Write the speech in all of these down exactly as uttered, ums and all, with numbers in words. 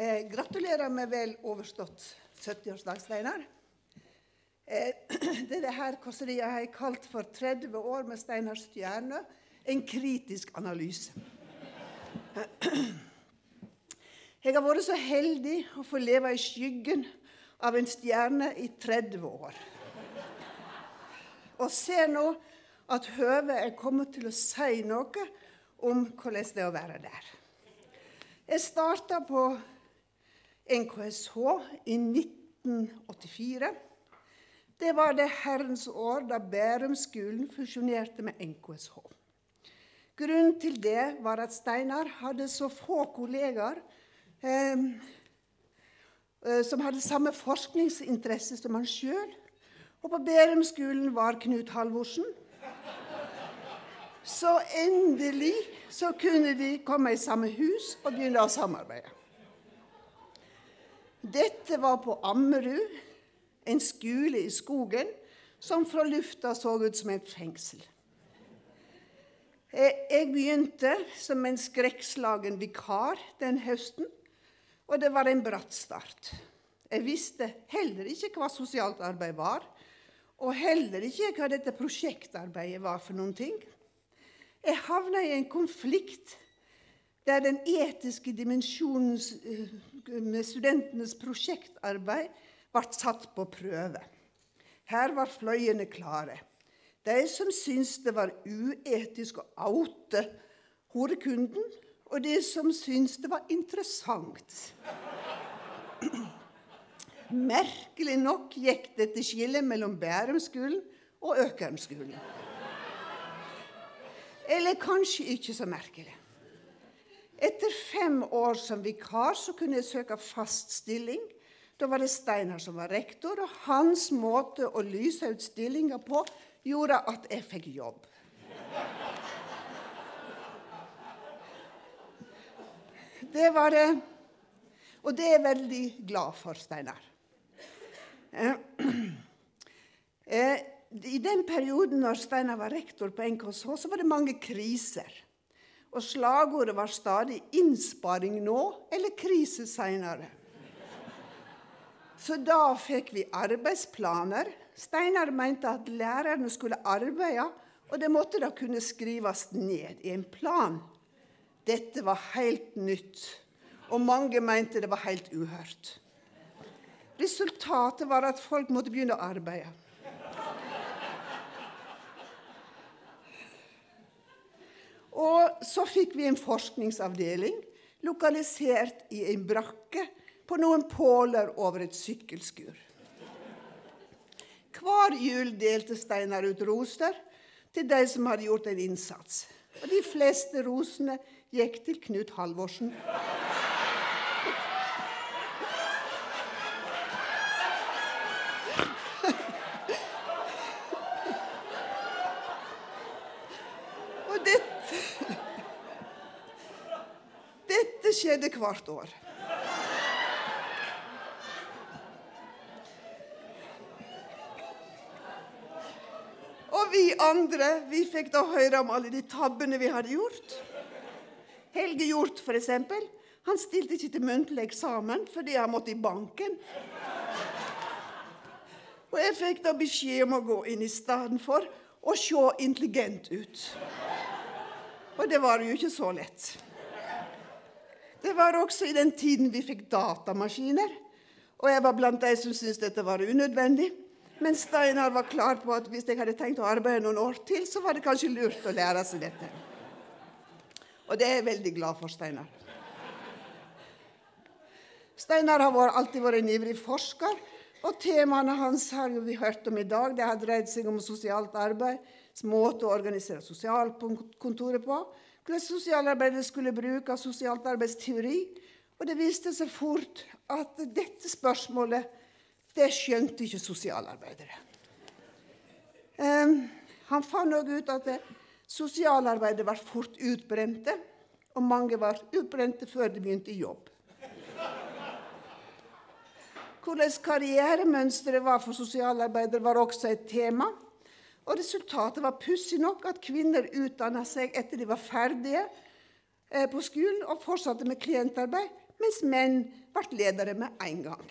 Eh, gratulerer med vel overstått sytti-årsdag, Steinar. Eh, det er det her kåseriet jeg har kalt for tretti år med Steinar Stjerne, en kritisk analyse. Jeg har vært så heldig å få leve i skyggen av en stjerne i tretti år. Og ser nå at høvet er kommet til å si noe om hvordan det er å være der. Jeg startet på N K S H i nitten åttifire. Det var det herrens år da Bærumskolen fusjonerte med N K S H. Grunnen til det var at Steinar hadde så få kollegaer eh, som hadde samme forskningsinteresse som han selv. Og på Bærumskolen var Knut Halvorsen. Så endelig så kunne de komme i samme hus og begynne å samarbeide. Dette var på Ammerud, en skole i skogen, som fra lufta så ut som et fengsel. Jeg begynte som en skrekkslagen vikar den høsten, og det var en bratt start. Jeg visste heller ikke hva sosialt arbeid var, og heller ikke hva dette prosjektarbeidet var for noen ting. Jeg havnet i en konflikt der den etiske dimensjonen med studentenes prosjektarbeid ble satt på prøve. Her var fløyene klare. De som syntes det var uetisk å oute horekunden, og de som syntes det var interessant. Merkelig nok gikk dette skillet mellom Bærumskolen og Økernskolen. Eller kanskje ikke så merkelig. Etter fem år som vikar så kunne jeg søke fast stilling. Da var det Steinar som var rektor, og hans måte å lyse ut stillinger på gjorde at jeg fikk jobb. Det var det, og det er jeg veldig glad for, Steinar. I den perioden når Steinar var rektor på N K S H, så var det mange kriser. Og slagordet var stadig innsparing nå, eller krise senere. Så da fikk vi arbeidsplaner. Steinar mente at lærerne skulle arbeide, og det måtte da kunne skrives ned i en plan. Dette var helt nytt, og mange mente det var helt uhørt. Resultatet var at folk måtte begynne å arbeide. Og så fikk vi en forskningsavdeling, lokalisert i en brakke på noen påler over et sykkelskur. Hver jul delte Steinar ut roser til de som hadde gjort en innsats. Og de fleste rosene gikk til Knut Halvorsen. Og dette, dette skjedde hvert år. Og vi andre, vi fikk da høre om alle de tabbene vi hadde gjort. Helge Hjort, for eksempel, han stilte ikke til muntlig eksamen fordi han måtte i banken. Og jeg fikk da beskjed om å gå inn i stedet for å se intelligent ut. Og det var jo ikke så lett. Det var også i den tiden vi fikk datamaskiner, og jeg var blant de som syntes dette var unødvendig. Men Steinar var klar på at hvis jeg hadde tenkt å arbeide noen år til, så var det kanskje lurt å lære seg dette. Og det er jeg veldig glad for, Steinar. Steinar har alltid vært en ivrig forsker, og temaene hans har vi hørt om i dag. Det har dreid seg om sosialt arbeid, måte å organisere sosialkontoret på, hvordan sosialarbeidet skulle bruke sosialt arbeidsteori, og det viste seg fort at dette spørsmålet det skjønte ikke sosialarbeidere. Um, han fant også ut at sosialarbeidet var fort utbrente, og mange var utbrente før de begynte i jobb. Hvordan karrieremønstret var for sosialarbeidere var også et tema, og resultatet var pussig nok at kvinner utdannet seg etter de var ferdige på skolen og fortsatte med klientarbeid, mens menn ble ledere med en gang,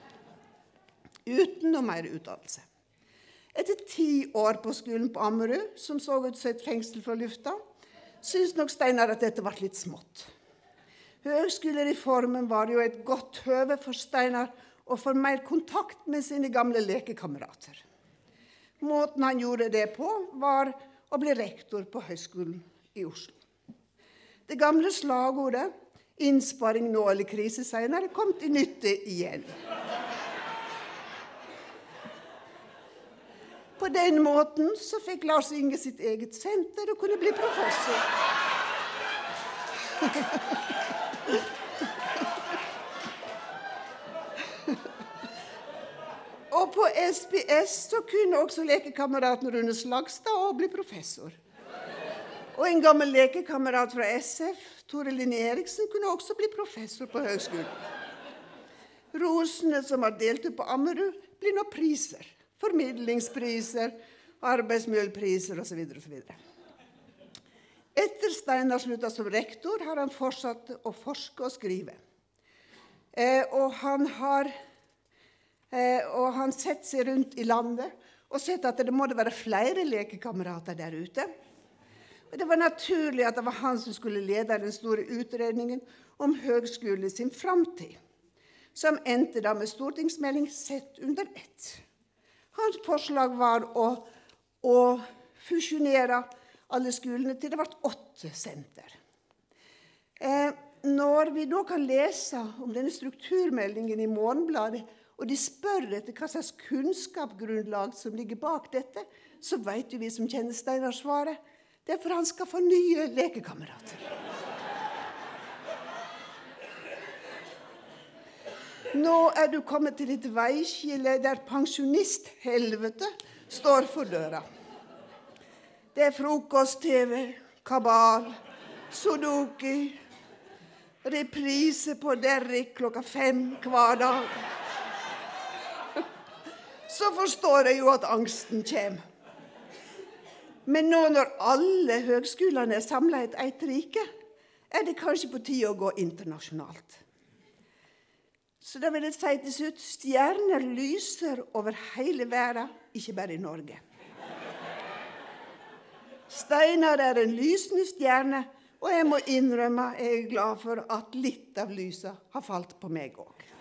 uten noe mer utdannelse. Etter ti år på skolen på Ammerud, som så ut som et fengsel fra lufta, synes nok Steinar at dette ble litt smått. Høgskolereformen var jo et godt høve for Steinar å få mer kontakt med sine gamle lekekamerater. Måten han gjorde det på var å bli rektor på Høgskolen i Oslo. Det gamle slagordet «innsparing nå eller krise senere» kom til nytte igjen. På den måten så fikk Lars Inge sitt eget senter og kunne bli professor. Og på S P S så kunne også lekekameraten Rune Slagstad også bli professor. Og en gammel lekekamerat fra S F, Tore Linné Eriksen, kunne også bli professor på høgskolen. Rosene som var delt ut på Ammerud blir nå priser. Formidlingspriser, arbeidsmiljøpriser og så videre og så videre. Etter Steinar sluttet som rektor har han fortsatt å forske og skrive. Eh, og han har eh, og han sett seg rundt i landet og sett at det må være flere lekekamerater der ute. Og det var naturlig at det var han som skulle lede den store utredningen om høgskole sin framtid, som endte da med stortingsmelding sett under ett. Hans forslag var å, å fusjonere alle skolene til det ble åtte senter. Eh, når vi da kan lese om denne strukturmeldingen i Morgenbladet, og de spør etter hva slags kunnskapsgrunnlag som ligger bak dette, så vet vi som kjenner Steinar svaret. Det er for han skal få nye lekekamerater. Nå er du kommet til et veiskille der pensjonisthelvete står for døra. Det er frokost-tv, kabal, sudoku, reprise på Derrick klokka fem hver dag. Så forstår jeg jo at angsten kommer. Men nå når alle høgskolene er samlet i et rike, er det kanskje på tide å gå internasjonalt. Så da vil jeg si til slutt, stjerner lyser over hele verden, ikke bare i Norge. Steinar er en lysende stjerne, og jeg må innrømme jeg er glad for at litt av lyset har falt på meg også.